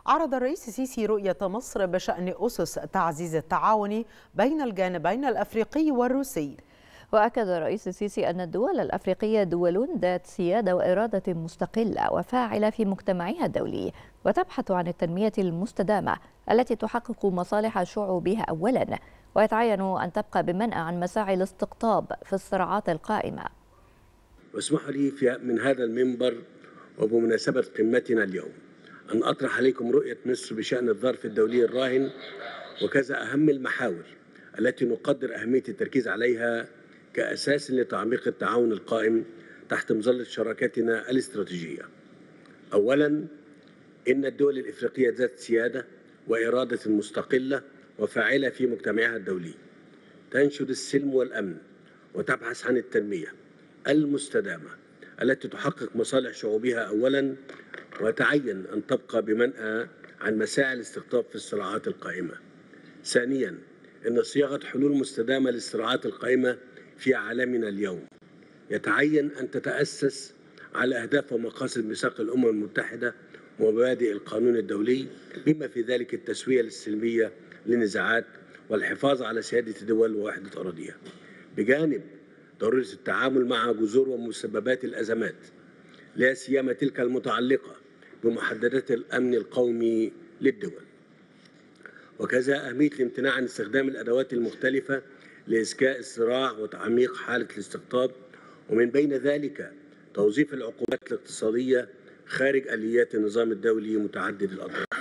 عرض الرئيس السيسي رؤية مصر بشأن أسس تعزيز التعاون بين الجانبين الأفريقي والروسي. وأكد الرئيس السيسي أن الدول الأفريقية دول ذات سيادة وإرادة مستقلة وفاعلة في مجتمعها الدولي، وتبحث عن التنمية المستدامة التي تحقق مصالح شعوبها أولا، ويتعين أن تبقى بمنأى عن مساعي الاستقطاب في الصراعات القائمة. واسمحوا لي من هذا المنبر وبمناسبة قمتنا اليوم أن أطرح عليكم رؤية مصر بشأن الظرف الدولي الراهن، وكذا أهم المحاور التي نقدر أهمية التركيز عليها كأساس لتعميق التعاون القائم تحت مظلة شراكتنا الاستراتيجية. أولاً، إن الدول الإفريقية ذات سيادة وإرادة مستقلة وفاعلة في مجتمعها الدولي، تنشد السلم والأمن وتبحث عن التنمية المستدامة التي تحقق مصالح شعوبها أولاً، وتعين أن تبقى بمنأى عن مساعي الاستقطاب في الصراعات القائمة. ثانياً، إن صياغة حلول مستدامة للصراعات القائمة في عالمنا اليوم يتعين أن تتأسس على أهداف ومقاصد ميثاق الأمم المتحدة ومبادئ القانون الدولي، بما في ذلك التسوية السلمية للنزاعات والحفاظ على سيادة الدول ووحدة أراضيها، بجانب ضرورة التعامل مع جذور ومسببات الأزمات، لا سيما تلك المتعلقة بمحددات الأمن القومي للدول. وكذا أهمية الامتناع عن استخدام الأدوات المختلفة لإذكاء الصراع وتعميق حالة الاستقطاب، ومن بين ذلك توظيف العقوبات الاقتصادية خارج آليات النظام الدولي متعدد الأطراف.